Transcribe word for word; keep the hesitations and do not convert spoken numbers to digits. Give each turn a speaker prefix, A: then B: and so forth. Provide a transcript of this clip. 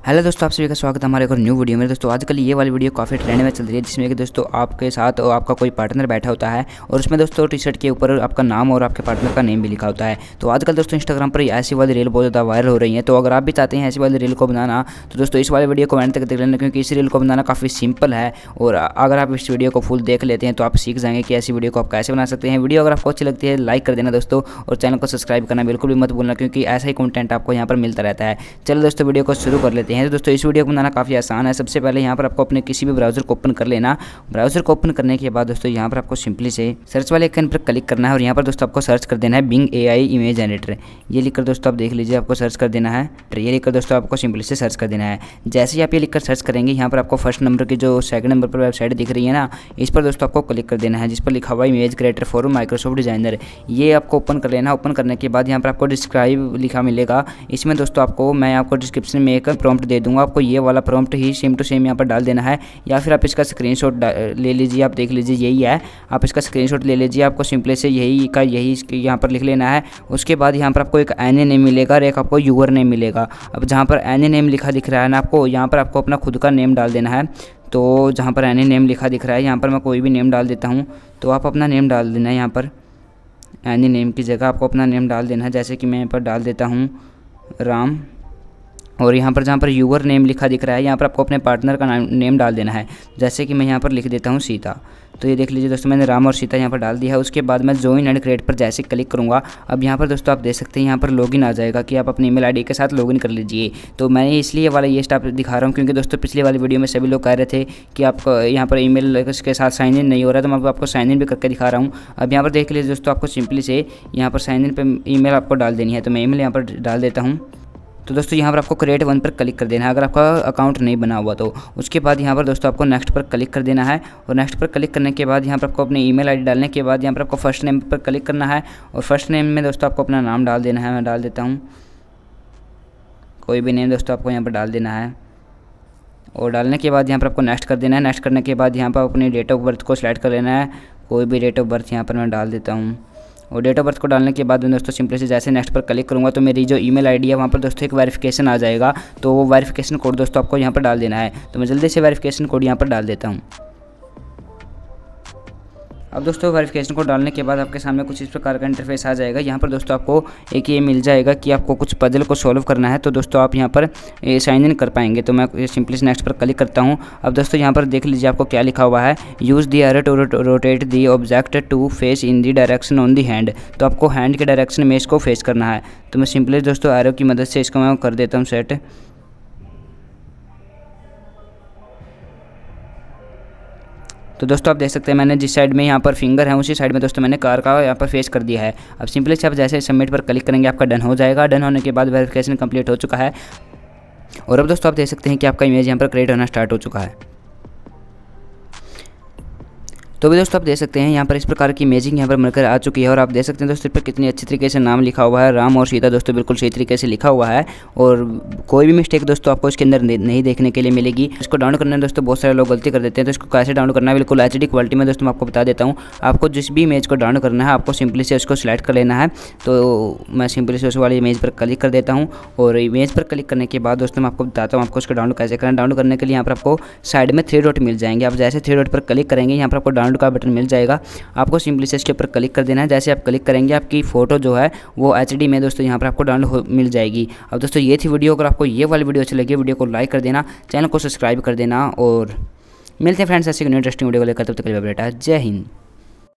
A: Hello दोस्तों, आप सभी का स्वागत है हमारे एक और न्यू वीडियो में। दोस्तों आजकल ये वाली वीडियो काफ़ी ट्रेंड में चल रही है, जिसमें कि दोस्तों आपके साथ और आपका कोई पार्टनर बैठा होता है और उसमें दोस्तों टी शर्ट के ऊपर आपका नाम और आपके पार्टनर का नेम भी लिखा होता है। तो आजकल दोस्तों इंस्टाग्राम पर ऐसी वाली रील बहुत ज़्यादा वायरल हो रही है। तो अगर आप भी चाहते हैं ऐसी वाली रील को बनाना तो दोस्तों इस वाले वीडियो को एंड तक देख लेना, क्योंकि इस रील को बनाना काफ़ी सिंपल है। और अगर आप इस वीडियो को फुल देख लेते हैं तो आप सीख जाएंगे कि ऐसी वीडियो को आप कैसे बना सकते हैं। वीडियो अगर आपको अच्छी लगती है लाइक कर देना दोस्तों, और चैनल को सब्सक्राइब करना बिल्कुल भी मत भूलना, क्योंकि ऐसा ही कंटेंट आपको यहाँ पर मिलता रहता है। चलो दोस्तों वीडियो को शुरू कर लेते हैं। तो दोस्तों इस वीडियो को बनाना काफ़ी आसान है। सबसे पहले यहाँ पर आपको अपने किसी भी ब्राउज़र को ओपन कर लेना। ब्राउज़र को ओपन करने के बाद दोस्तों यहाँ पर आपको सिंपली से सर्च वाले आइकन पर क्लिक करना है और यहाँ पर दोस्तों आपको सर्च कर देना है बिंग एआई इमेज जनरेटर। ये लिखकर दोस्तों आप देख लीजिए, आपको सर्च कर देना है। ये लिखकर दोस्तों आपको सिंपली से सर्च कर देना है। जैसे ही आप ये लिखकर सर्च करेंगे, यहाँ पर आपको फर्स्ट नंबर की जो सेकंड नंबर पर वेबसाइट दिख रही है ना, इस पर दोस्तों आपको क्लिक कर देना है, जिस पर लिखा हुआ है image creator for Microsoft designer. ये आपको ओपन कर लेना। ओपन करने के बाद यहाँ पर आपको डिस्क्राइब लिखा मिलेगा। इसमें दोस्तों आपको मैं आपको डिस्क्रिप्शन में एक प्रॉम्प्ट दे दूँगा, आपको ये वाला प्रॉम्प्ट ही सेम टू सेम यहाँ पर डाल देना है, या फिर आप इसका स्क्रीनशॉट ले लीजिए। आप देख लीजिए यही है, आप इसका स्क्रीनशॉट ले लीजिए। आपको सिंपली से यही का यही यहाँ पर लिख लेना है। उसके बाद यहाँ पर आपको एक एन ए नेम मिलेगा और एक आपको यूआर नेम मिलेगा। अब जहाँ पर एन ए नेम लिखा दिख रहा है ना, आपको यहाँ पर आपको अपना खुद का नेम डाल देना है। तो जहाँ पर एन ए नेम लिखा दिख रहा है, यहाँ पर मैं कोई भी नेम डाल देता हूँ। तो आप अपना नेम डाल देना है। यहाँ पर एन ए नेम की जगह आपको अपना नेम डाल देना है, जैसे कि मैं यहाँ पर डाल देता हूँ राम। और यहाँ पर जहाँ पर यूवर नेम लिखा दिख रहा है, यहाँ पर आपको अपने पार्टनर का नाम नेम डाल देना है, जैसे कि मैं यहाँ पर लिख देता हूँ सीता। तो ये देख लीजिए दोस्तों, मैंने राम और सीता यहाँ पर डाल दिया है। उसके बाद मैं जॉइन एंड क्रिएट पर जैसे क्लिक करूँगा, अब यहाँ पर दोस्तों आप देख सकते हैं यहाँ पर लॉगिन आ जाएगा कि आप अपनी ईमेल आईडी के साथ लॉगिन कर लीजिए। तो मैं इसलिए वाला ये स्टेप दिखा रहा हूँ, क्योंकि दोस्तों पिछले वाली वीडियो में सभी लोग कह रहे थे कि आपको यहाँ पर ईमेल के साथ साइन इन नहीं हो रहा, तो मैं आपको साइन इन भी करके दिखा रहा हूँ। अब यहाँ पर देख लीजिए दोस्तों, आपको सिंपली से यहाँ पर साइन इन पर ईमेल आपको डाल देनी है। तो मैं ईमेल यहाँ पर डाल देता हूँ। तो दोस्तों यहाँ पर आपको क्रिएट वन पर क्लिक कर देना है, अगर आपका अकाउंट नहीं बना हुआ तो। उसके बाद यहाँ पर दोस्तों आपको नेक्स्ट पर क्लिक कर देना है, और नेक्स्ट पर क्लिक करने के बाद यहाँ पर आपको अपनी ईमेल आईडी डालने के बाद यहाँ पर आपको फर्स्ट नेम पर क्लिक करना है, और फर्स्ट नेम में दोस्तों आपको अपना नाम डाल देना है। मैं डाल देता हूँ कोई भी नेम दोस्तों आपको यहाँ पर डाल देना है, और डालने के बाद यहाँ पर आपको नेक्स्ट कर देना है। नेक्स्ट करने के बाद यहाँ पर अपनी डेट ऑफ बर्थ को सिलेक्ट कर लेना है, कोई भी डेट ऑफ बर्थ यहाँ पर मैं डाल देता हूँ। और डेट ऑफ बर्थ को डालने के बाद दोस्तों सिंपली से जैसे नेक्स्ट पर क्लिक करूँगा तो मेरी जो ईमेल आईडी है वहाँ पर दोस्तों एक वेरिफिकेशन आ जाएगा। तो वो वेरिफिकेशन कोड दोस्तों आपको यहाँ पर डाल देना है। तो मैं जल्दी से वेरिफिकेशन कोड यहाँ पर डाल देता हूँ। अब दोस्तों वेरिफिकेशन को डालने के बाद आपके सामने कुछ इस प्रकार का इंटरफेस आ जाएगा। यहाँ पर दोस्तों आपको एक ये मिल जाएगा कि आपको कुछ पजल को सॉल्व करना है, तो दोस्तों आप यहाँ पर साइन इन कर पाएंगे। तो मैं सिंपली से नेक्स्ट पर क्लिक करता हूँ। अब दोस्तों यहाँ पर देख लीजिए आपको क्या लिखा हुआ है, use the arrow to rotate the object to face in the direction on the hand. तो आपको हैंड के डायरेक्शन में इसको फेस करना है। तो मैं सिंपली दोस्तों एरो की मदद से इसको मैं कर देता हूँ सेट। तो दोस्तों आप देख सकते हैं मैंने जिस साइड में यहाँ पर फिंगर है उसी साइड में दोस्तों मैंने कार का यहाँ पर फेस कर दिया है। अब सिंपली से आप जैसे सबमिट पर क्लिक करेंगे आपका डन हो जाएगा। डन होने के बाद वेरिफिकेशन कंप्लीट हो चुका है, और अब दोस्तों आप देख सकते हैं कि आपका इमेज यहाँ पर क्रिएट होना स्टार्ट हो चुका है। तो भी दोस्तों आप देख सकते हैं यहाँ पर इस प्रकार की इमेजिंग यहाँ पर मिलकर आ चुकी है, और आप देख सकते हैं दोस्तों इस पर कितनी अच्छी तरीके से नाम लिखा हुआ है, राम और सीता दोस्तों बिल्कुल सही तरीके से लिखा हुआ है, और कोई भी मिस्टेक दोस्तों आपको इसके अंदर नहीं देखने के लिए मिलेगी। इसको डाउनलोड करने में दोस्तों बहुत सारे लोग गलती कर देते हैं, तो इसको कैसे डाउनलोड करना है बिल्कुल एच डी क्वालिटी में दोस्तों मैं आपको बता देता हूँ। आपको जिस भी इमेज को डाउनलोड करना है आपको सिंपली से उसको सिलेक्ट कर लेना है। तो मैं सिंपली से उस वाली इमेज पर क्लिक कर देता हूँ, और इमेज पर क्लिक करने के बाद दोस्तों मैं आपको बताता हूँ आपको उसको डाउनलोड कैसे करना है। डाउनलोड करने के लिए यहाँ पर आपको साइड में थ्री डॉट मिल जाएंगे। आप जैसे थ्री डॉट पर क्लिक करेंगे यहाँ पर आपको डाउनलोड का बटन मिल जाएगा। आपको सिंपली से इसके ऊपर क्लिक कर देना है। जैसे आप क्लिक करेंगे आपकी फ़ोटो जो है वो एचडी में दोस्तों यहाँ पर आपको डाउनलोड मिल जाएगी। अब दोस्तों ये थी वीडियो। अगर आपको ये वाली वीडियो अच्छी लगी वीडियो को लाइक कर देना, चैनल को सब्सक्राइब कर देना, और मिलते हैं फ्रेंड्स ऐसे इंटरेस्टिंग वीडियो को लेकर। तब तक के लिए बेटा जय हिंद।